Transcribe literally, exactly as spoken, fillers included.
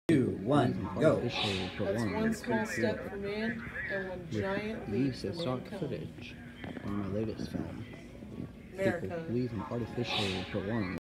two, one, go. Artificial for That's one. one small step for man and one giant leap Use for of stock mankind. footage from my latest film. America. People using artificial for one.